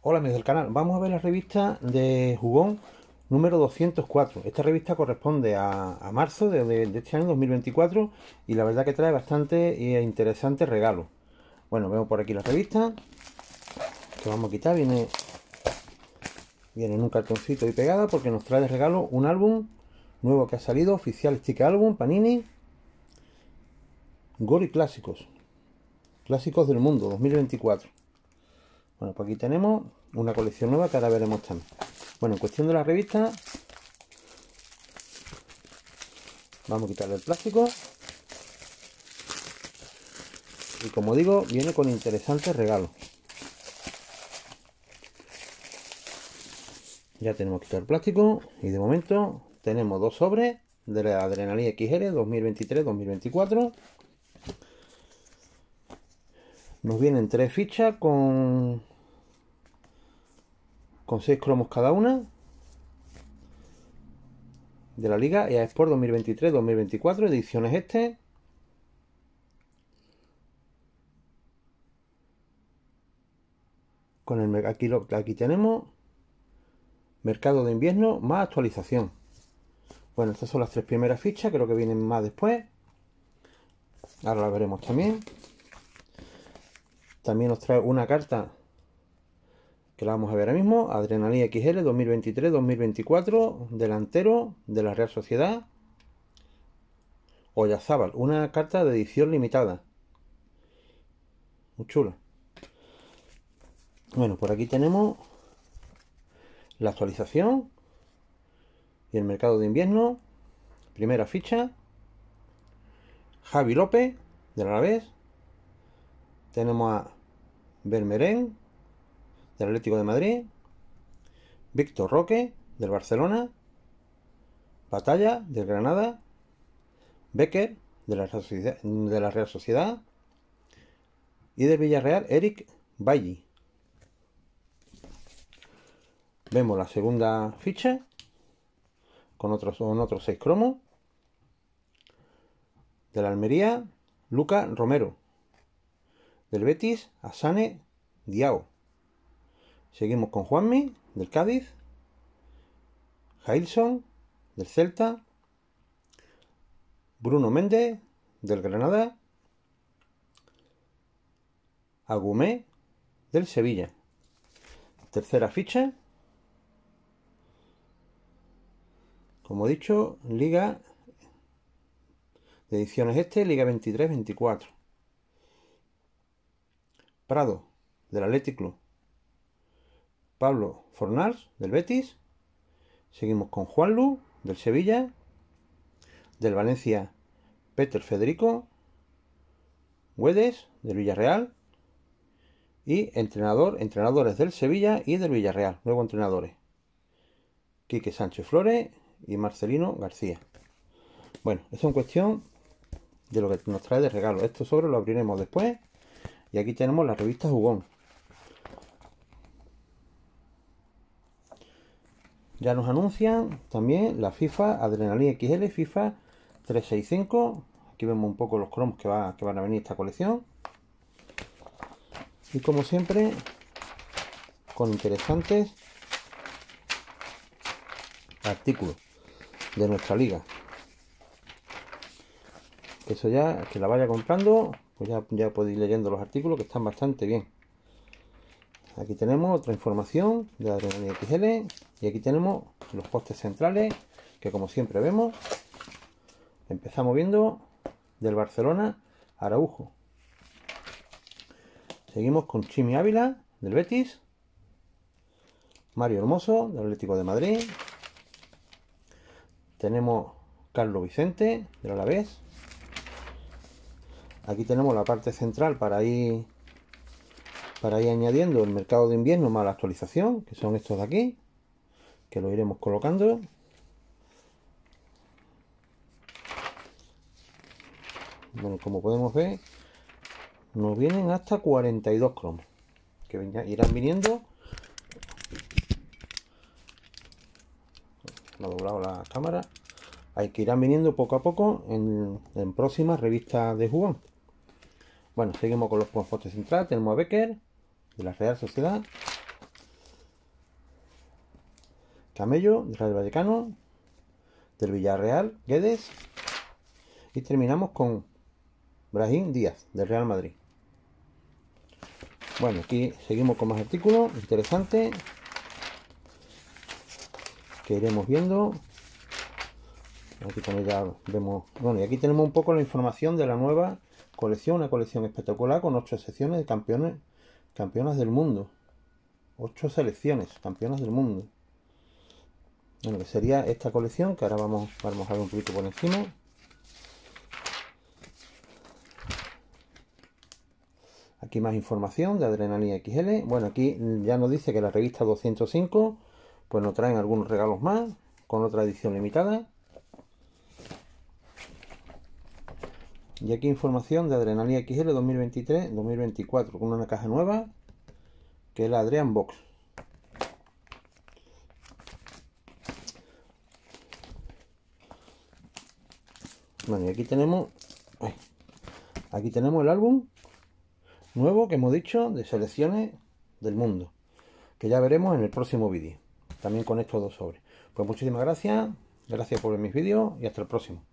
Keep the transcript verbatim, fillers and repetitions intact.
Hola amigos del canal, vamos a ver la revista de Jugón número doscientos cuatro. Esta revista corresponde a, a marzo de, de, de este año dos mil veinticuatro y la verdad que trae bastante interesantes regalos. Bueno, vemos por aquí la revista que vamos a quitar, viene, viene en un cartoncito y pegada porque nos trae de regalo un álbum nuevo que ha salido, oficial Sticker Album Panini Gori Clásicos, Clásicos del Mundo dos mil veinticuatro. Bueno, pues aquí tenemos una colección nueva que ahora veremos también. Bueno, en cuestión de la revista, vamos a quitarle el plástico. Y como digo, viene con interesantes regalos. Ya tenemos quitado el plástico y de momento tenemos dos sobres de la Adrenalina X L dos mil veintitrés dos mil veinticuatro. Nos vienen tres fichas con con seis cromos cada una de la Liga E A Sport dos mil veintitrés dos mil veinticuatro, ediciones este. Con el aquí, lo, aquí tenemos mercado de invierno más actualización. Bueno, estas son las tres primeras fichas, creo que vienen más después. Ahora las veremos también. También nos trae una carta que la vamos a ver ahora mismo. Adrenalina X L dos mil veintitrés dos mil veinticuatro, delantero de la Real Sociedad. Oyarzábal, una carta de edición limitada. Muy chula. Bueno, por aquí tenemos la actualización y el mercado de invierno. Primera ficha. Javi López, del Alavés. Tenemos a Vermeeren, del Atlético de Madrid. Víctor Roque, del Barcelona. Batalla, del Granada. Becker, de la Real Sociedad, de la Real Sociedad. Y del Villarreal, Eric Bailly. Vemos la segunda ficha con otros, con otros seis cromos. De la Almería, Luca Romero. Del Betis, Asane Diao. Seguimos con Juanmi, del Cádiz. Jailson, del Celta. Bruno Méndez, del Granada. Agumé, del Sevilla. Tercera ficha. Como he dicho, Liga de ediciones este, Liga veintitrés veinticuatro. Prado, del Athletic Club. Pablo Fornals, del Betis. Seguimos con Juanlu, del Sevilla. Del Valencia, Peter Federico. Guedes, del Villarreal. Y entrenador, entrenadores del Sevilla y del Villarreal, nuevos entrenadores. Quique Sánchez Flores y Marcelino García. Bueno, eso es en cuestión de lo que nos trae de regalo. Esto sobre lo abriremos después. Y aquí tenemos la revista Jugón. Ya nos anuncian también la FIFA Adrenalina X L, FIFA trescientos sesenta y cinco. Aquí vemos un poco los cromos que, va, que van a venir esta colección. Y como siempre, con interesantes artículos de nuestra liga. Que eso ya, que la vaya comprando, pues ya, ya podéis ir leyendo los artículos que están bastante bien. Aquí tenemos otra información de la Adrenalina X L. Y aquí tenemos los postes centrales, que como siempre vemos. Empezamos viendo del Barcelona, Araujo. Seguimos con Chimi Ávila, del Betis. Mario Hermoso, del Atlético de Madrid. Tenemos Carlos Vicente, del Alavés. Aquí tenemos la parte central para ir, para ir añadiendo el mercado de invierno más la actualización, que son estos de aquí, que lo iremos colocando. Bueno, como podemos ver, nos vienen hasta cuarenta y dos cromos, que irán viniendo. No he doblado la cámara. Hay que irán viniendo poco a poco en, en próximas revistas de Jugón. Bueno, seguimos con los postes centrales. Tenemos a Becker, de la Real Sociedad. Camello, del Rayo Vallecano, del Villarreal, Guedes. Y terminamos con Brahim Díaz, del Real Madrid. Bueno, aquí seguimos con más artículos interesantes que iremos viendo. Aquí también ya vemos, bueno, y aquí tenemos un poco la información de la nueva colección, una colección espectacular con ocho secciones de campeones, campeonas del mundo. Ocho selecciones, campeonas del mundo. Bueno, que sería esta colección, que ahora vamos, vamos a ver un poquito por encima. Aquí más información de Adrenalina X L. Bueno, aquí ya nos dice que la revista doscientos cinco, pues nos traen algunos regalos más, con otra edición limitada. Y aquí información de Adrenalina X L dos mil veintitrés dos mil veinticuatro, con una caja nueva, que es la Adrian Box. Bueno, y aquí tenemos, ay, aquí tenemos el álbum nuevo que hemos dicho de selecciones del mundo, que ya veremos en el próximo vídeo, también con estos dos sobres. Pues muchísimas gracias, gracias por ver mis vídeos y hasta el próximo.